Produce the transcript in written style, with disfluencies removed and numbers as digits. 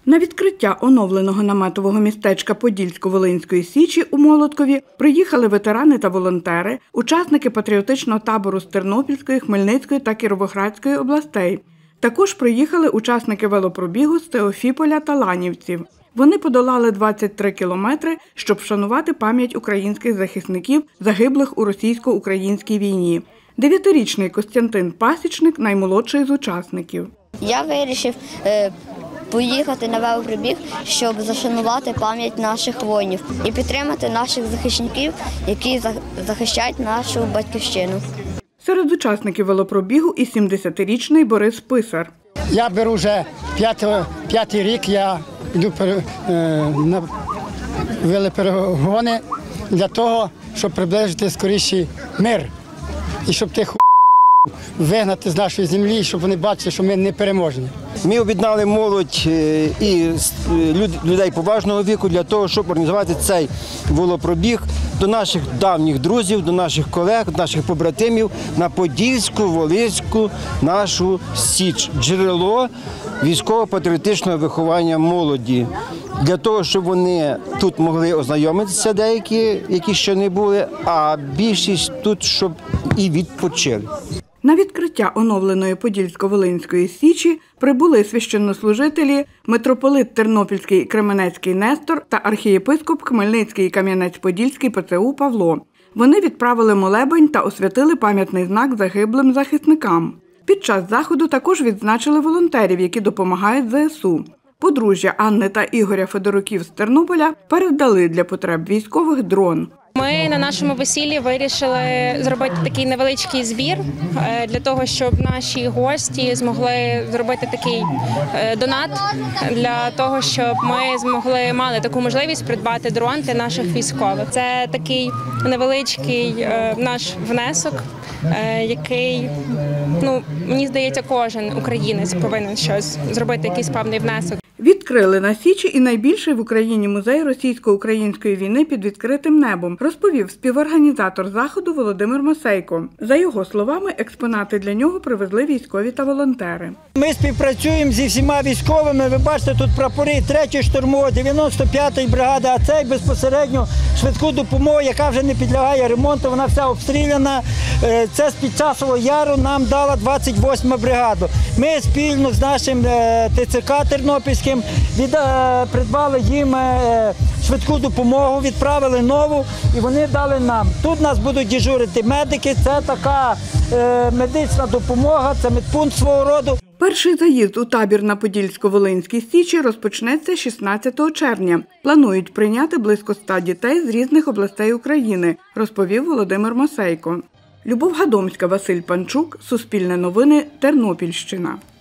На відкриття оновленого наметового містечка Подільсько-Волинської Січі у Молоткові приїхали ветерани та волонтери, учасники патріотичного табору з Тернопільської, Хмельницької та Кіровоградської областей. Також приїхали учасники велопробігу з Теофіполя та Ланівців. Вони подолали 23 кілометри, щоб вшанувати пам'ять українських захисників, загиблих у російсько-українській війні. 9-річний Костянтин Пасічник – наймолодший з учасників. Я вирішив поїхати на велопробіг, щоб зашанувати пам'ять наших воїнів і підтримати наших захисників, які захищають нашу батьківщину. Серед учасників велопробігу і 70-річний Борис Писар. Я беру вже п'ятий рік, я йду на велоперегони для того, щоб приближити скоріший мир і щоб тих вигнати з нашої землі, щоб вони бачили, що ми непереможні. Ми об'єднали молодь і людей поважного віку для того, щоб організувати цей велопробіг до наших давніх друзів, до наших колег, до наших побратимів на Подільську, Волинську, нашу Січ, джерело військово-патріотичного виховання молоді. Для того, щоб вони тут могли ознайомитися деякі, які ще не були, а більшість тут, щоб і відпочили. На відкриття оновленої Подільсько-Волинської Січі прибули священнослужителі, митрополит Тернопільський і Кременецький Нестор та архієпископ Хмельницький і Кам'янець-Подільський ПЦУ Павло. Вони відправили молебень та освятили пам'ятний знак загиблим захисникам. Під час заходу також відзначили волонтерів, які допомагають ЗСУ. Подружжя Анни та Ігоря Федоруків з Тернополя передали для потреб військових дрон. Ми на нашому весіллі вирішили зробити такий невеличкий збір для того, щоб наші гості змогли зробити такий донат для того, щоб ми мали таку можливість придбати дрон для наших військових. Це такий невеличкий наш внесок, який, мені здається, кожен українець повинен щось зробити, якийсь певний внесок. Відкрили на Січі і найбільший в Україні музей російсько-української війни під відкритим небом, розповів співорганізатор заходу Володимир Мосейко. За його словами, експонати для нього привезли військові та волонтери. Ми співпрацюємо зі всіма військовими. Ви бачите, тут прапори 3-ї штурмової, 95-ї бригади, а це безпосередньо швидку допомогу, яка вже не підлягає ремонту, вона вся обстріляна. Це з-під Часового Яру нам дала 28-ма бригаду. Ми спільно з нашим ТЦК Тернопільським придбали їм швидку допомогу, відправили нову і вони дали нам. Тут нас будуть дежурити медики, це така медична допомога, це медпункт свого роду. Перший заїзд у табір на Подільсько-Волинській Січі розпочнеться 16 червня. Планують прийняти близько 100 дітей з різних областей України, розповів Володимир Мосейко. Любов Гадомська, Василь Панчук, Суспільне новини, Тернопільщина.